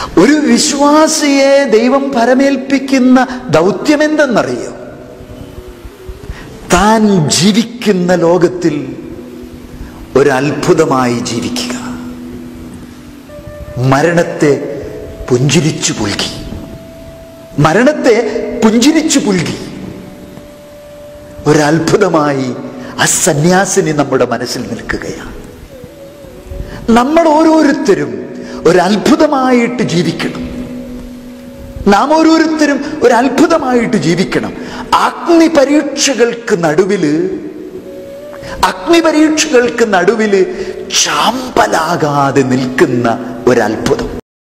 ഒരു വിശ്വാസിയെ ദൈവം പരമേൽപ്പിക്കുന്ന ദൗത്യം എന്തെന്നറിയോ? താൻ ജീവിക്കുന്ന ലോകത്തിൽ ഒരത്ഭുതമായി ജീവിക്കുക. മരണത്തെ പുഞ്ചിരിച്ചു പുൽകി, മരണത്തെ പുഞ്ചിരിച്ചു പുൽകി ഒരത്ഭുതമായി ആ സന്യാസിനി നമ്മുടെ മനസ്സിൽ നിൽക്കുകയാണ്. നമ്മൾ ഓരോരുത്തരും ഒരത്ഭുതമായിട്ട് ജീവിക്കണം. നാം ഓരോരുത്തരും ഒരത്ഭുതമായിട്ട് ജീവിക്കണം. അഗ്നിപരീക്ഷകൾക്ക് നടുവില് ചാമ്പലാകാതെ നിൽക്കുന്ന ഒരത്ഭുതം.